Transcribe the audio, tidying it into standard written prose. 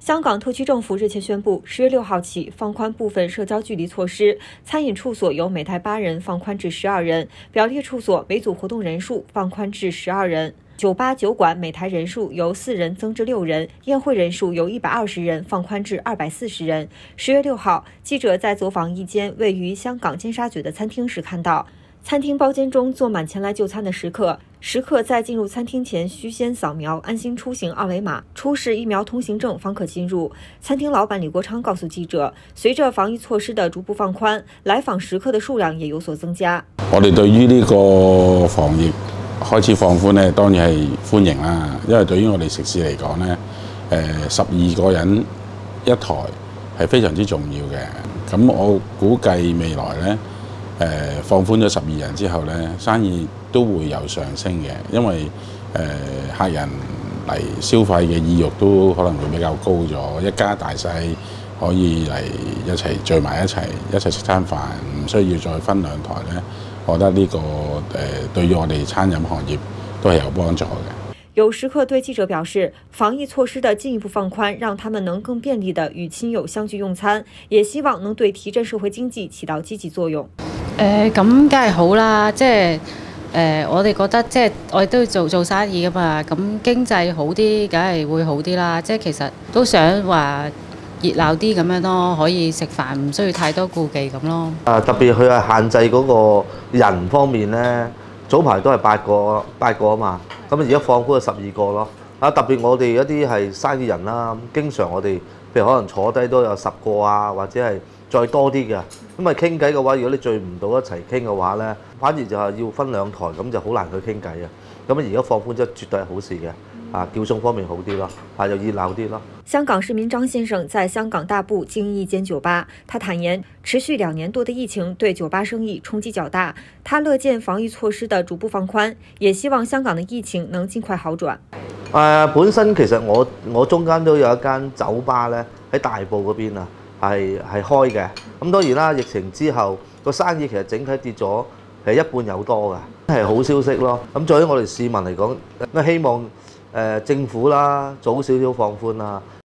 香港特区政府日前宣布，10月6号起放宽部分社交距离措施，餐饮处所由每台8人放宽至12人，表列处所每组活动人数放宽至12人。酒吧、酒馆每台人数由4人增至6人，宴会人数由120人放宽至240人。10月6号，记者在走访一间位于香港尖沙咀的餐厅时看到，餐厅包间中坐满前来就餐的食客，食客在进入餐厅前需先扫描安心出行二维码，出示疫苗通行证方可进入。餐厅老板李国昌告诉记者，随着防疫措施的逐步放宽，来访食客的数量也有所增加。 我哋對於呢個防疫開始放寬咧，當然係歡迎啦，因為對於我哋食肆嚟講咧，12個人一台係非常之重要嘅。咁我估計未來咧。放寬咗12人之後咧，生意都會有上升嘅，因為客人嚟消費嘅意欲都可能會比較高咗，一家大細可以嚟一齊聚埋一齊食餐飯，唔需要再分2台咧。我覺得呢個對於我哋餐飲行業都係有幫助嘅。 有食客对記者表示，防疫措施的进一步放寬，讓他們能更便利地與親友相聚用餐，也希望能對提振社會經濟起到積極作用。 咁梗係好啦，即係我哋覺得即係我哋都要做生意㗎嘛，咁經濟好啲，梗係會好啲啦。即係其實都想話熱鬧啲咁樣咯，可以食飯唔需要太多顧忌咁咯。 特別佢係限制嗰個人方面咧，早排都係8個啊嘛，咁而家放寬咗12個咯。特別我哋一啲係生意人啦，經常我哋譬如可能坐低都有10個啊，或者係再多啲嘅。咁啊傾偈嘅話，如果你聚唔到一齊傾嘅話咧，反而就係要分2台，咁就好難去傾偈啊。咁而家放寬咗，絕對係好事嘅。叫餸方面好啲咯，又熱鬧啲咯。 香港市民張先生在香港大埔經營一間酒吧，他坦言，持續2年多的疫情對酒吧生意衝擊較大，他樂見防疫措施的逐步放寬，也希望香港的疫情能盡快好轉。 本身其實我中間都有一間酒吧咧，喺大埔嗰邊啊，係開嘅。咁當然啦，疫情之後個生意其實整體跌咗係1半有多㗎，係好消息咯。咁對於我哋市民嚟講，希望政府啦早少少放寬啦，